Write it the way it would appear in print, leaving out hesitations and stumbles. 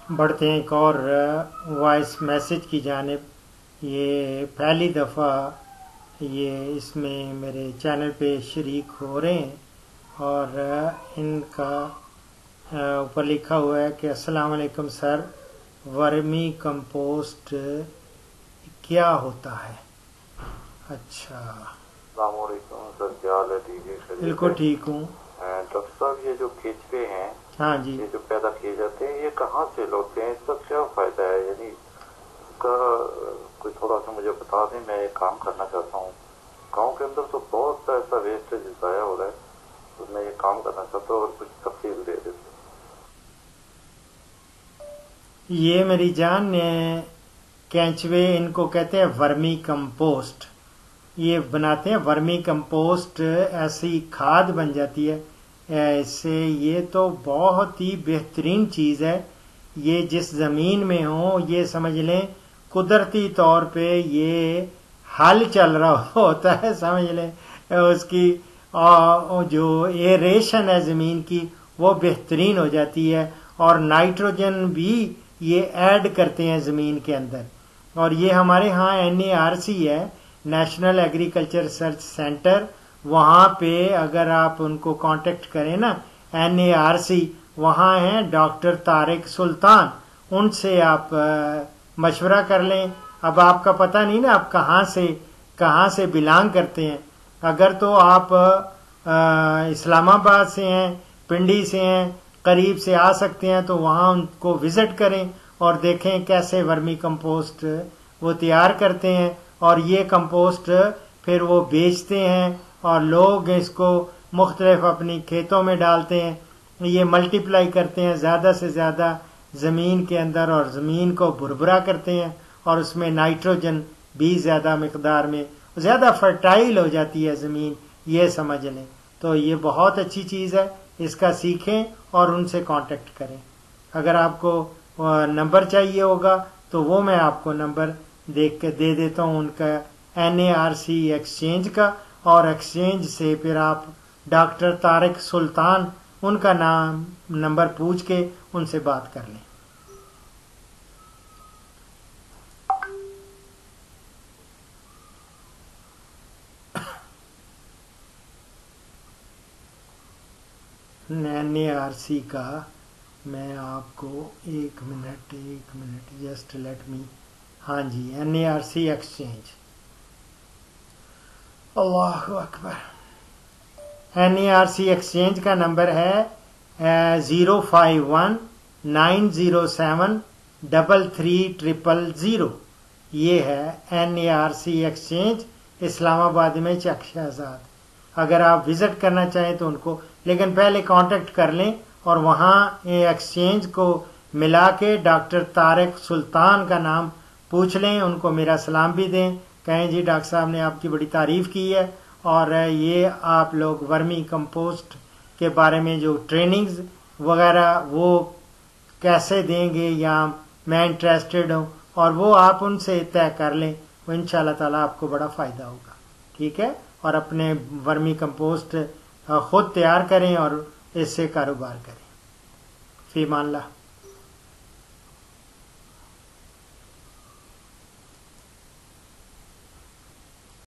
بڑھتے ہیں ایک اور وائس میسج کی جانب۔ یہ پہلی دفعہ یہ اس میں میرے چینل پہ شریک ہو رہے ہیں، اور ان کا اوپر لکھا ہوا ہے کہ السلام علیکم سر، ورمی کمپوسٹ کیا ہوتا ہے؟ اچھا، السلام علیکم سر، کیا حال ہے؟ ٹھیک ہے؟ بالکل ٹھیک ہوں ڈاکٹر صاحب، یہ جو کیچوے ہیں، ہاں جی، یہ جو پیدا کیے جاتے ہیں، یہ کہاں سے ہوتے ہیں؟ اس کا کیا فائدہ ہے؟ یعنی اس کا کوئی تھوڑا سا مجھے بتا دیں، میں یہ کام کرنا چاہتا ہوں۔ گاؤں کے اندر تو بہت سا ایسا ویسٹیج ضائع ہو رہا ہے، تو میں یہ کام کرنا چاہتا ہوں، اور کچھ تفصیل دے دیتے۔ یہ میری جان کینچوے، ان کو کہتے ہیں ورمی کمپوسٹ۔ یہ بناتے ہیں ورمی کمپوسٹ، ایسی کھاد بن جاتی ہے اس سے۔ یہ تو بہت ہی بہترین چیز ہے۔ یہ جس زمین میں ہو، یہ سمجھ لیں قدرتی طور پہ یہ حل چل رہا ہوتا ہے، سمجھ لیں اس کی جو ایریشن ہے زمین کی وہ بہترین ہو جاتی ہے، اور نائٹروجن بھی یہ ایڈ کرتے ہیں زمین کے اندر۔ اور یہ ہمارے ہاں NARC ہے، نیشنل ایگریکلچر ریسرچ سینٹر، وہاں پہ اگر آپ ان کو کانٹیکٹ کریں نا، NARC، وہاں ہیں ڈاکٹر طارق سلطان، ان سے آپ مشورہ کر لیں۔ اب آپ کا پتہ نہیں نا آپ کہاں سے بلانگ کرتے ہیں۔ اگر تو آپ اسلام آباد سے ہیں، پنڈی سے ہیں، قریب سے آ سکتے ہیں تو وہاں ان کو وزٹ کریں اور دیکھیں کیسے ورمی کمپوسٹ وہ تیار کرتے ہیں، اور یہ کمپوسٹ پھر وہ بیچتے ہیں، اور لوگ اس کو مختلف اپنی کھیتوں میں ڈالتے ہیں۔ یہ ملٹیپلائی کرتے ہیں زیادہ سے زیادہ زمین کے اندر، اور زمین کو بھربھرا کرتے ہیں، اور اس میں نائٹروجن بھی زیادہ مقدار میں، زیادہ فرٹائل ہو جاتی ہے زمین، یہ سمجھ لیں۔ تو یہ بہت اچھی چیز ہے، اس کا سیکھیں اور ان سے کانٹیکٹ کریں۔ اگر آپ کو نمبر چاہیے ہوگا تو وہ میں آپ کو نمبر دیکھ کے دے دیتا ہوں ان کا، NARC ایکسچینج کا، اور ایکسچینج سے پھر آپ ڈاکٹر طارق سلطان، ان کا نمبر پوچھ کے ان سے بات کر لیں۔ NARC کا میں آپ کو ایک منٹ جسٹ لیٹ می، ہاں جی، NARC ایکسچینج، اللہ اکبر۔ NARC ایکسچینج کا نمبر ہے 05190733000۔ یہ ہے NARC ایکسچینج، اسلام آباد میں چک شہزاد۔ اگر آپ وزٹ کرنا چاہیں تو ان کو، لیکن پہلے کانٹیکٹ کر لیں اور وہاں ایکسچینج کو ملا کے ڈاکٹر طارق سلطان کا نام پوچھ لیں، ان کو میرا سلام بھی دیں، کہیں جی ڈاکٹر صاحب نے آپ کی بڑی تعریف کی ہے، اور یہ آپ لوگ ورمی کمپوسٹ کے بارے میں جو ٹریننگز وغیرہ وہ کیسے دیں گے، یا میں انٹرسٹڈ ہوں، اور وہ آپ ان سے طے کر لیں، وہ انشاءاللہ تعالیٰ آپ کو بڑا فائدہ ہوگا، ٹھیک ہے؟ اور اپنے ورمی کمپوسٹ خود تیار کریں اور اس سے کاروبار کریں۔ فی امان اللہ۔